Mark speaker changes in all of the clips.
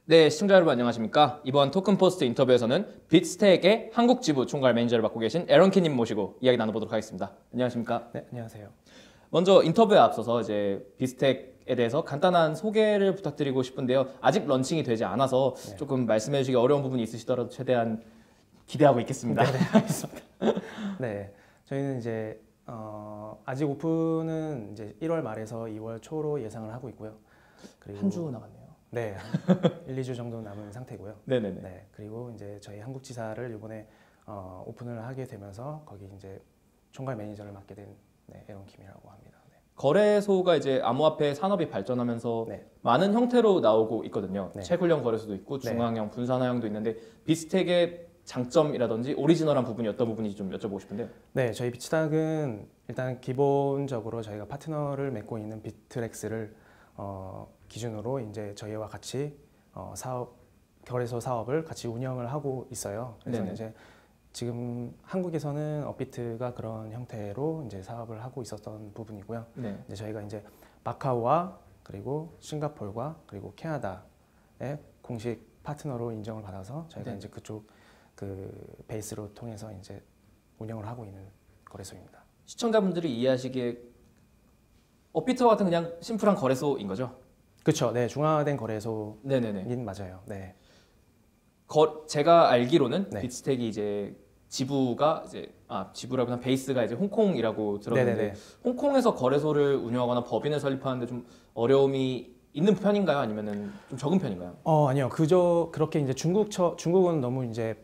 Speaker 1: 네, 시청자 여러분 안녕하십니까? 이번 토큰포스트 인터뷰에서는 빗스택의 한국 지부 총괄 매니저를 맡고 계신 에런 키님 모시고 이야기 나눠보도록 하겠습니다. 안녕하십니까?
Speaker 2: 네, 안녕하세요.
Speaker 1: 먼저 인터뷰에 앞서서 이제 빗스택에 대해서 간단한 소개를 부탁드리고 싶은데요. 아직 런칭이 되지 않아서 조금 말씀해 주시기 어려운 부분이 있으시더라도 최대한 기대하고 있겠습니다.
Speaker 2: 네, 알겠습니다. 네, 저희는 이제 아직 오픈은 이제 1월 말에서 2월 초로 예상을 하고 있고요. 그리고
Speaker 1: 한 주 남았네요.
Speaker 2: 네, 1, 2주 정도 남은 상태고요.
Speaker 1: 네네네.
Speaker 2: 네, 그리고 이제 저희 한국지사를 이번에 오픈을 하게 되면서 거기 이제 총괄 매니저를 맡게 된 에런 김이라고 합니다. 네.
Speaker 1: 거래소가 이제 암호화폐 산업이 발전하면서
Speaker 2: 네.
Speaker 1: 많은 형태로 나오고 있거든요.
Speaker 2: 네.
Speaker 1: 채굴형 거래소도 있고
Speaker 2: 네.
Speaker 1: 중앙형, 분산화형도 있는데 빗스택의 장점이라든지 오리지널한 부분이 어떤 부분인지 좀 여쭤보고 싶은데요.
Speaker 2: 네, 저희 비트닥은 일단 기본적으로 저희가 파트너를 맺고 있는 비트렉스를 기준으로 이제 저희와 같이 거래소 사업을 같이 운영을 하고 있어요. 그래서
Speaker 1: 네네.
Speaker 2: 이제 지금 한국에서는 업비트가 그런 형태로 이제 사업을 하고 있었던 부분이고요.
Speaker 1: 네.
Speaker 2: 이제 저희가 이제 마카오와 그리고 싱가포르와 그리고 캐나다의 공식 파트너로 인정을 받아서 저희가
Speaker 1: 네.
Speaker 2: 이제 그쪽 그 베이스로 통해서 이제 운영을 하고 있는 거래소입니다.
Speaker 1: 시청자분들이 이해하시기에 업비트와 같은 그냥 심플한 거래소인 거죠?
Speaker 2: 그렇죠. 네, 중화된 거래소인
Speaker 1: 네네네.
Speaker 2: 맞아요. 네.
Speaker 1: 제가 알기로는
Speaker 2: 네.
Speaker 1: 빗스택이 이제 지부라고 하면 베이스가 이제 홍콩이라고 들었는데
Speaker 2: 네네네.
Speaker 1: 홍콩에서 거래소를 운영하고 법인을 설립하는데 좀 어려움이 있는 편인가요? 아니면은 좀 적은 편인가요?
Speaker 2: 아니요. 그렇게 이제 중국은 너무 이제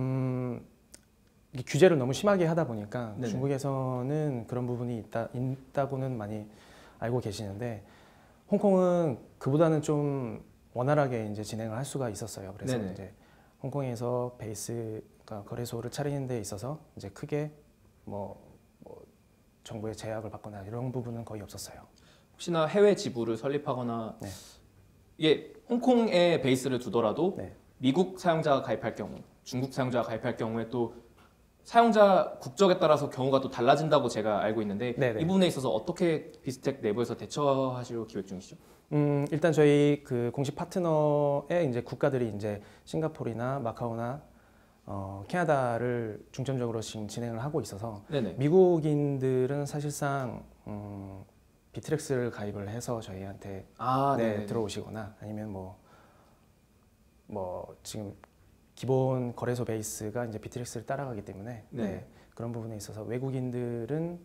Speaker 2: 이게 규제를 너무 심하게 하다 보니까
Speaker 1: 네네.
Speaker 2: 중국에서는 그런 부분이 있다고는 많이 알고 계시는데 홍콩은 그보다는 좀 원활하게 이제 진행을 할 수가 있었어요. 그래서
Speaker 1: 네네.
Speaker 2: 이제 홍콩에서 베이스가 거래소를 차리는 데 있어서 이제 크게 뭐 정부의 제약을 받거나 이런 부분은 거의 없었어요.
Speaker 1: 혹시나 해외 지부를 설립하거나
Speaker 2: 네.
Speaker 1: 이게 홍콩에 베이스를 두더라도
Speaker 2: 네.
Speaker 1: 미국 사용자가 가입할 경우, 중국 사용자가 가입할 경우에 또 사용자 국적에 따라서 경우가 또 달라진다고 제가 알고 있는데
Speaker 2: 네네.
Speaker 1: 이 부분에 있어서 어떻게 빗스택 내부에서 대처하실 계획 중이시죠?
Speaker 2: 일단 저희 그 공식 파트너의 이제 국가들이 이제 싱가포르나 마카오나 캐나다를 중점적으로 지금 진행을 하고 있어서
Speaker 1: 네네.
Speaker 2: 미국인들은 사실상 비트렉스를 가입을 해서 저희한테
Speaker 1: 네네.
Speaker 2: 들어오시거나 아니면 뭐 지금 기본 거래소 베이스가 이제 비트렉스를 따라가기 때문에 그런 부분에 있어서 외국인들은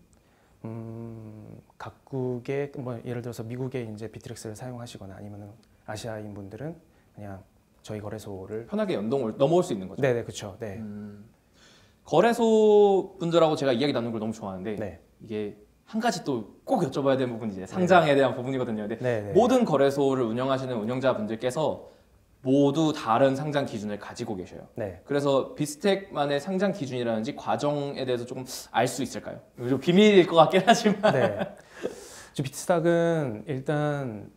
Speaker 2: 각국의 뭐 예를 들어서 미국의 이제 비트렉스를 사용하시거나 아니면 아시아인 분들은 그냥 저희 거래소를
Speaker 1: 편하게 넘어올 수 있는 거죠.
Speaker 2: 네네 그렇죠. 네.
Speaker 1: 거래소 분들하고 제가 이야기 나누는 걸 너무 좋아하는데
Speaker 2: 네.
Speaker 1: 이게 한 가지 또 꼭 여쭤봐야 되는 부분이 이제 상장에 대한 부분이거든요. 근데
Speaker 2: 네네.
Speaker 1: 모든 거래소를 운영하시는 운영자분들께서 모두 다른 상장 기준을 가지고 계셔요.
Speaker 2: 네.
Speaker 1: 그래서 빗스택만의 상장 기준이라든지 과정에 대해서 조금 알 수 있을까요? 이거 좀 비밀일 것 같긴 하지만.
Speaker 2: 네. 비트스탁은 일단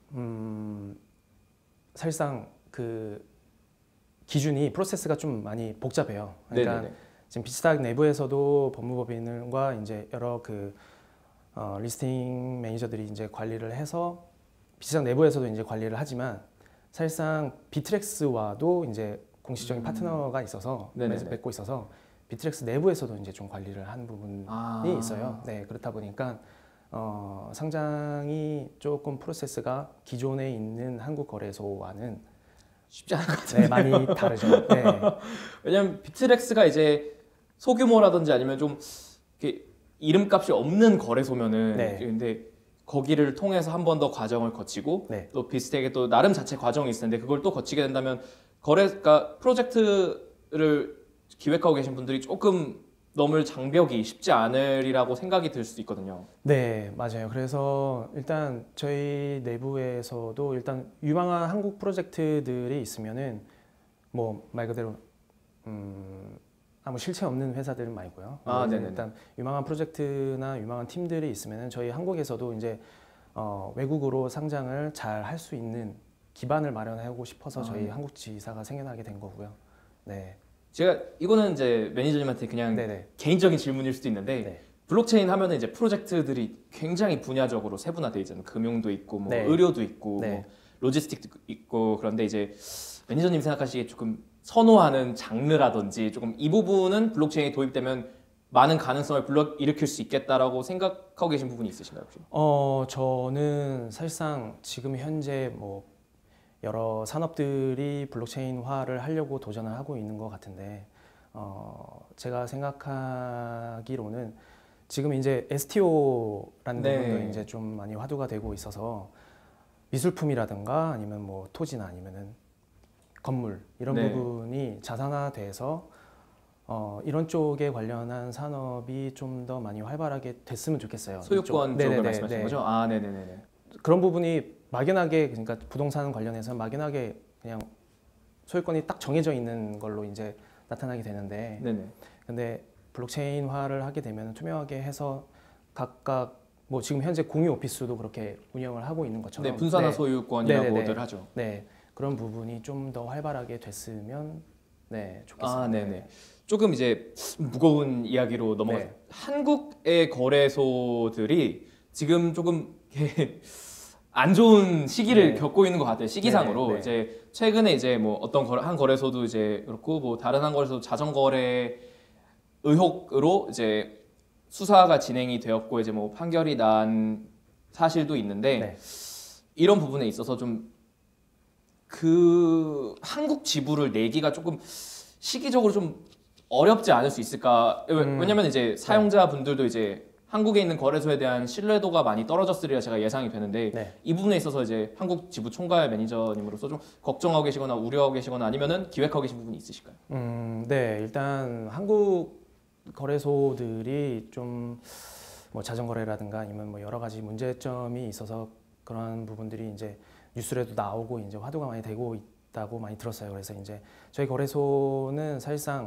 Speaker 2: 사실상 그 기준이 프로세스가 좀 많이 복잡해요. 그러니까
Speaker 1: 네네네.
Speaker 2: 지금 비트스탁 내부에서도 법무법인과 이제 여러 그 리스팅 매니저들이 이제 관리를 해서 비트스탁 내부에서도 이제 관리를 하지만 사실상 비트렉스와도 이제 공식적인 파트너가 있어서 맺고 있어서 비트렉스 내부에서도 이제 좀 관리를 하는 부분이 있어요. 네, 그렇다 보니까 상장이 조금 프로세스가 기존에 있는 한국 거래소와는
Speaker 1: 쉽지 않은 것 같은데요.
Speaker 2: 네, 많이 다르죠. 네.
Speaker 1: 왜냐면 비트렉스가 이제 소규모라든지 아니면 좀 이렇게 이름값이 없는 거래소면은 근데 거기를 통해서 한 번 더 과정을 거치고 또 빗스택에 또 나름 자체 과정이 있을 텐데 그걸 또 거치게 된다면 그러니까 프로젝트를 기획하고 계신 분들이 조금 넘을 장벽이 쉽지 않으리라고 생각이 들 수도 있거든요.
Speaker 2: 네, 맞아요. 그래서 일단 저희 내부에서도 일단 유망한 한국 프로젝트들이 있으면은 뭐 말 그대로 아무 실체 없는 회사들은 말고요. 일단 유망한 프로젝트나 유망한 팀들이 있으면은 저희 한국에서도 이제 외국으로 상장을 잘 할 수 있는 기반을 마련하고 싶어서 저희 한국 지사가 생겨나게 된 거고요. 네.
Speaker 1: 제가 이거는 이제 매니저님한테 그냥 개인적인 질문일 수도 있는데 블록체인 하면은 이제 프로젝트들이 굉장히 분야적으로 세분화돼 있잖아요. 금융도 있고 뭐 의료도 있고 뭐 로지스틱도 있고 그런데 이제 매니저님 생각하시기에 조금 선호하는 장르라든지 조금 이 부분은 블록체인이 도입되면 많은 가능성을 불러일으킬 수 있겠다라고 생각하고 계신 부분이 있으신가요, 혹시?
Speaker 2: 저는 사실상 지금 현재 뭐 여러 산업들이 블록체인화를 하려고 도전을 하고 있는 것 같은데, 제가 생각하기로는 지금 이제 STO라는 부분도 이제 좀 많이 화두가 되고 있어서 미술품이라든가 아니면 뭐 토지나 아니면은 건물 이런 부분이 자산화돼서 이런 쪽에 관련한 산업이 좀 더 많이 활발하게 됐으면 좋겠어요.
Speaker 1: 소유권 쪽을 말씀하시는 거죠? 아, 네네네.
Speaker 2: 그런 부분이 막연하게, 그러니까 부동산 관련해서 막연하게 그냥 소유권이 딱 정해져 있는 걸로 이제 나타나게 되는데, 근데 블록체인화를 하게 되면 투명하게 해서 각각 뭐 지금 현재 공유 오피스도 그렇게 운영을 하고 있는 것처럼
Speaker 1: 분산화 소유권이라고들 하죠.
Speaker 2: 네, 그런 부분이 좀 더 활발하게 됐으면 좋겠습니다.
Speaker 1: 아, 네네. 조금 이제 무거운 이야기로 넘어가서 한국의 거래소들이 지금 조금 안 좋은 시기를 겪고 있는 것 같아요. 시기상으로 이제 최근에 이제 뭐 어떤 한 거래소도 이제 그렇고 뭐 다른 한 거래소 자전거래 의혹으로 이제 수사가 진행이 되었고 이제 뭐 판결이 난 사실도 있는데 이런 부분에 있어서 좀 그 한국 지부를 내기가 조금 시기적으로 좀 어렵지 않을 수 있을까? 왜냐면 이제 사용자분들도 이제 한국에 있는 거래소에 대한 신뢰도가 많이 떨어졌으리라 제가 예상이 되는데 이 부분에 있어서 이제 한국 지부 총괄 매니저님으로서 좀 걱정하고 계시거나 우려하고 계시거나 아니면은 기획하고 계신 부분이 있으실까요?
Speaker 2: 네, 일단 한국 거래소들이 좀 뭐 자전거래라든가 아니면 뭐 여러 가지 문제점이 있어서 그런 부분들이 이제 뉴스에도 나오고 이제 화두가 많이 되고 있다고 많이 들었어요. 그래서 이제 저희 거래소는 사실상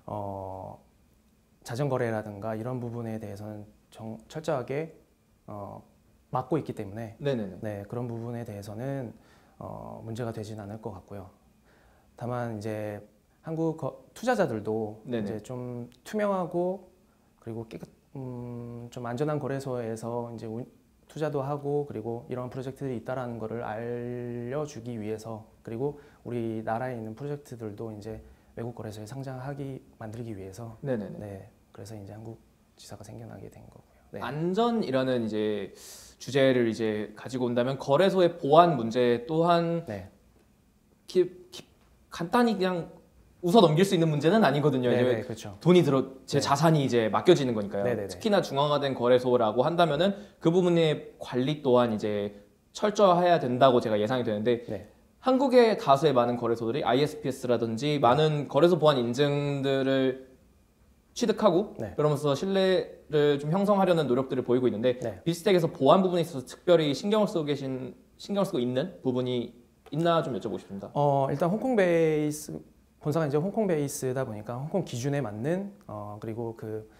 Speaker 2: 자전거래라든가 이런 부분에 대해서는 철저하게 막고 있기 때문에 그런 부분에 대해서는 문제가 되진 않을 것 같고요. 다만 이제 한국 투자자들도 이제 좀 투명하고 그리고 좀 안전한 거래소에서 이제 투자도 하고 그리고 이런 프로젝트들이 있다라는 거를 알려주기 위해서, 그리고 우리나라에 있는 프로젝트들도 이제 외국 거래소에 만들기 위해서 그래서 이제 한국 지사가 생겨나게 된 거고요.
Speaker 1: 안전이라는 이제 주제를 이제 가지고 온다면 거래소의 보안 문제 또한 간단히 그냥 웃어 넘길 수 있는 문제는 아니거든요. 이제
Speaker 2: 그렇죠.
Speaker 1: 돈이 제 자산이 이제 맡겨지는 거니까요. 특히나 중앙화된 거래소라고 한다면은 그 부분의 관리 또한 이제 철저해야 된다고 제가 예상이 되는데 한국의 다수의 많은 거래소들이 ISPS라든지 많은 거래소 보안 인증들을 취득하고 그러면서 신뢰를 좀 형성하려는 노력들을 보이고 있는데 비스텍에서 보안 부분에 있어서 특별히 신경을 쓰고 있는 부분이 있나 좀 여쭤보고 싶습니다.
Speaker 2: 일단 홍콩 베이스 본사가 이제 홍콩 베이스다 보니까 홍콩 기준에 맞는 그리고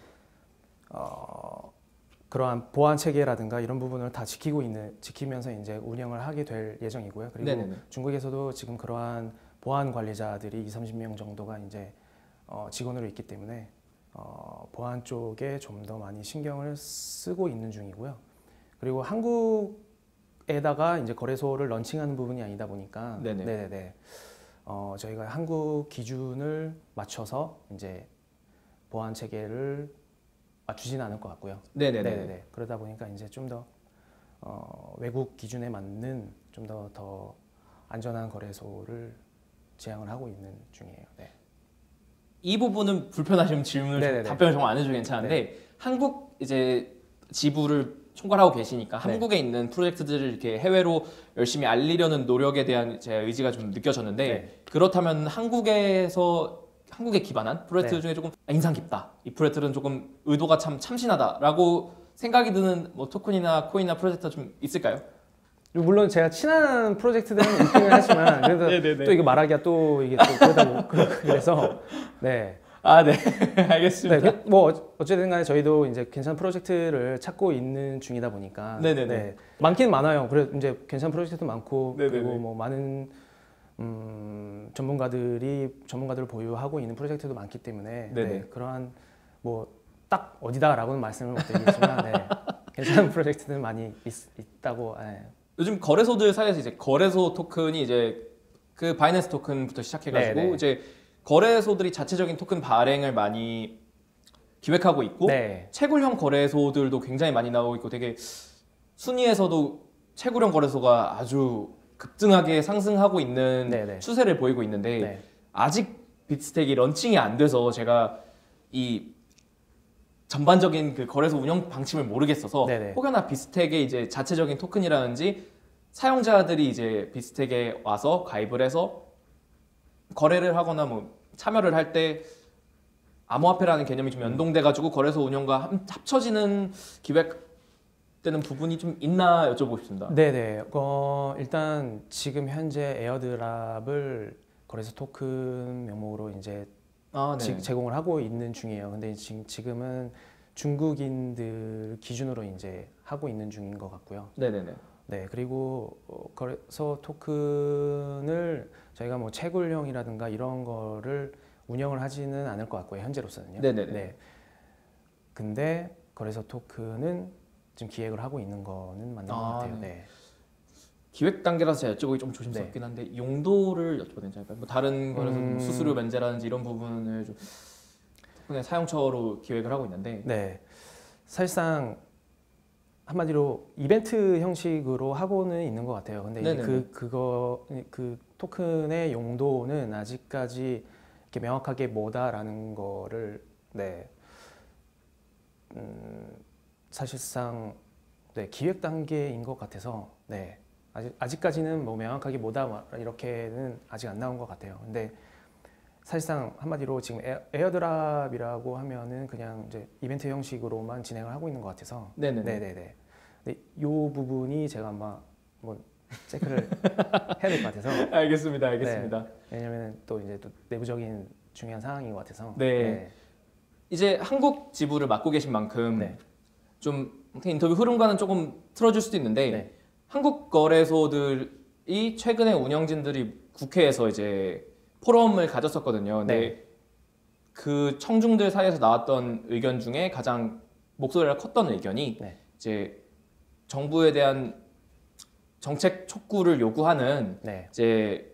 Speaker 2: 그러한 보안 체계라든가 이런 부분을 다 지키면서 이제 운영을 하게 될 예정이고요. 그리고 중국에서도 지금 그러한 보안 관리자들이 20-30명 정도가 이제 직원으로 있기 때문에 보안 쪽에 좀 더 많이 신경을 쓰고 있는 중이고요. 그리고 한국에다가 이제 거래소를 런칭하는 부분이 아니다 보니까 저희가 한국 기준을 맞춰서 이제 보안 체계를 맞추지는 않을 것 같고요. 그러다 보니까 이제 좀 더 외국 기준에 맞는 좀 더 안전한 거래소를 지향을 하고 있는 중이에요.
Speaker 1: 이 부분은 불편하시면 답변을 정말 안 해주셔도 괜찮은데 한국 이제 지부를 총괄하고 계시니까 한국에 있는 프로젝트들을 이렇게 해외로 열심히 알리려는 노력에 대한 제 의지가 좀 느껴졌는데 그렇다면 한국에 기반한 프로젝트 중에 조금 인상 깊다, 이 프로젝트는 조금 의도가 참 참신하다라고 생각이 드는 뭐 토큰이나 코인이나 프로젝트가 좀 있을까요?
Speaker 2: 물론 제가 친한 프로젝트들은 있기는 하지만 그래도 또 이거 말하기가 또 이게 또 그래서
Speaker 1: 알겠습니다.
Speaker 2: 뭐 어쨌든 간에 저희도 이제 괜찮은 프로젝트를 찾고 있는 중이다 보니까 많긴 많아요. 그래 이제 괜찮은 프로젝트도 많고 그리고 뭐 많은 전문가들을 보유하고 있는 프로젝트도 많기 때문에 그러한 뭐 딱 어디다라고는 말씀을 못 드리겠지만 괜찮은 프로젝트들 많이 있다고.
Speaker 1: 요즘 거래소들 사이에서 이제 거래소 토큰이 이제 그 바이낸스 토큰부터 시작해가지고
Speaker 2: 네네.
Speaker 1: 이제 거래소들이 자체적인 토큰 발행을 많이 기획하고 있고
Speaker 2: 네.
Speaker 1: 채굴형 거래소들도 굉장히 많이 나오고 있고 되게 순위에서도 채굴형 거래소가 아주 급등하게 상승하고 있는
Speaker 2: 네네.
Speaker 1: 추세를 보이고 있는데
Speaker 2: 네.
Speaker 1: 아직 빗스택이 런칭이 안 돼서 제가 이 전반적인 그 거래소 운영 방침을 모르겠어서
Speaker 2: 네네.
Speaker 1: 혹여나 빗스택의 이제 자체적인 토큰이라든지 사용자들이 이제 빗스택에 와서 가입을 해서 거래를 하거나 뭐 참여를 할 때 암호화폐라는 개념이 좀 연동돼가지고 거래소 운영과 합쳐지는 기획되는 부분이 좀 있나 여쭤보고 싶습니다.
Speaker 2: 네네. 일단 지금 현재 에어드랍을 거래소 토큰 명목으로 이제 제공을 하고 있는 중이에요. 근데 지금은 중국인들 기준으로 이제 하고 있는 중인 것 같고요.
Speaker 1: 네네네.
Speaker 2: 네, 그리고 거래소 토큰을 저희가 뭐 채굴형이라든가 이런 거를 운영을 하지는 않을 것 같고요. 현재로서는요.
Speaker 1: 네네네.
Speaker 2: 네. 근데 거래소 토큰은 지금 기획을 하고 있는 거는 맞는 것 같아요. 네.
Speaker 1: 기획 단계라서 제가 여쭤보기 좀 조심스럽긴 한데 용도를 여쭤봐도 괜찮을까요? 뭐 다른 거래소 수수료 면제라든지 이런 부분을 좀 토큰의 사용처로 기획을 하고 있는데
Speaker 2: 네. 사실상 한마디로 이벤트 형식으로 하고는 있는 것 같아요. 근데 이제 그 토큰의 용도는 아직까지 이렇게 명확하게 뭐다라는 거를 사실상 기획 단계인 것 같아서 아직까지는 뭐 명확하게 뭐다 이렇게는 아직 안 나온 것 같아요. 근데 사실상 한마디로 지금 에어드랍이라고 하면은 그냥 이제 이벤트 형식으로만 진행을 하고 있는 것 같아서 네네네. 근데 이 부분이 제가 아마 뭐 체크를 해야 될 것 같아서
Speaker 1: 알겠습니다.
Speaker 2: 네. 왜냐면 또 이제 또 내부적인 중요한 상황인 것 같아서
Speaker 1: 이제 한국 지부를 맡고 계신 만큼 좀 인터뷰 흐름과는 조금 틀어질 수도 있는데 한국 거래소들이 최근에 운영진들이 국회에서 이제 포럼을 가졌었거든요. 근데 그 청중들 사이에서 나왔던 의견 중에 가장 목소리가 컸던 의견이 이제 정부에 대한 정책 촉구를 요구하는 이제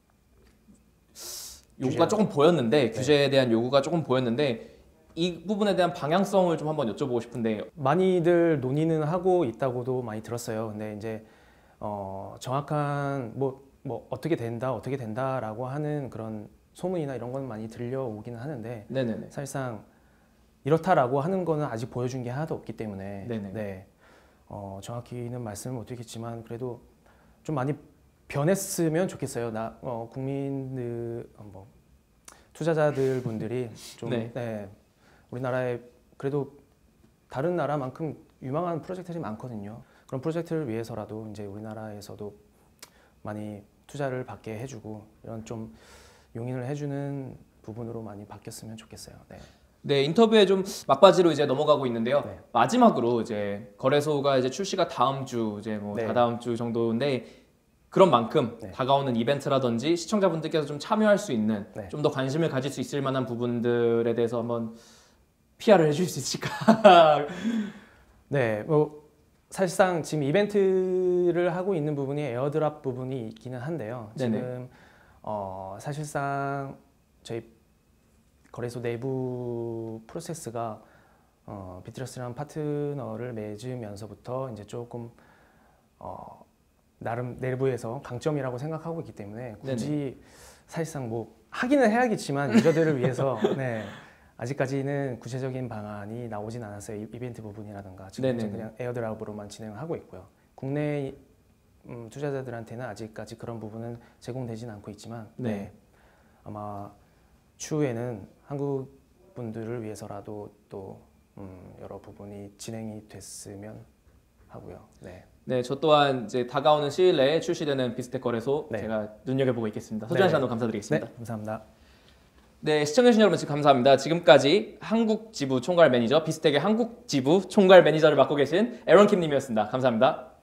Speaker 1: 요구가 조금 보였는데 규제에 대한 요구가 조금 보였는데 이 부분에 대한 방향성을 좀 한번 여쭤보고 싶은데
Speaker 2: 많이들 논의는 하고 있다고도 많이 들었어요. 근데 이제 정확한 뭐 어떻게 된다라고 하는 그런 소문이나 이런 건 많이 들려오기는 하는데 사실상 이렇다라고 하는 거는 아직 보여준 게 하나도 없기 때문에 정확히는 말씀을 못 드리겠지만 그래도 좀 많이 변했으면 좋겠어요. 국민들 투자자들 분들이 좀 우리나라에 그래도 다른 나라만큼 유망한 프로젝트들이 많거든요. 그런 프로젝트를 위해서라도 이제 우리나라에서도 많이 투자를 받게 해주고 이런 좀 용인을 해주는 부분으로 많이 바뀌었으면 좋겠어요.
Speaker 1: 네, 인터뷰에 좀 막바지로 이제 넘어가고 있는데요. 마지막으로 이제 거래소가 이제 출시가 다음 주 이제 뭐 다다음 주 정도인데 그런 만큼 다가오는 이벤트라든지 시청자분들께서 좀 참여할 수 있는 좀 더 관심을 가질 수 있을 만한 부분들에 대해서 한번 PR을 해줄 수 있을까?
Speaker 2: 네, 뭐 사실상 지금 이벤트를 하고 있는 부분이 에어드랍 부분이 있기는 한데요. 지금 사실상 저희 거래소 내부 프로세스가 비트러스라는 파트너를 맺으면서부터 이제 조금 나름 내부에서 강점이라고 생각하고 있기 때문에 굳이 사실상 뭐 하기는 해야겠지만 유저들을 위해서 아직까지는 구체적인 방안이 나오진 않았어요. 이벤트 부분이라든가 지금 그냥 에어드랍으로만 진행을 하고 있고요. 국내 투자자들한테는 아직까지 그런 부분은 제공되진 않고 있지만 아마 추후에는 한국 분들을 위해서라도 또 여러 부분이 진행이 됐으면 하고요.
Speaker 1: 네, 저 또한 이제 다가오는 시일 내에 출시되는 빗스택 거래소 제가 눈여겨보고 있겠습니다. 소중한 시간도 감사드리겠습니다.
Speaker 2: 감사합니다.
Speaker 1: 네, 시청해주신 여러분 감사합니다. 지금까지 한국 지부 총괄 매니저 빗스택의 한국 지부 총괄 매니저를 맡고 계신 에런 킴 님이었습니다. 감사합니다.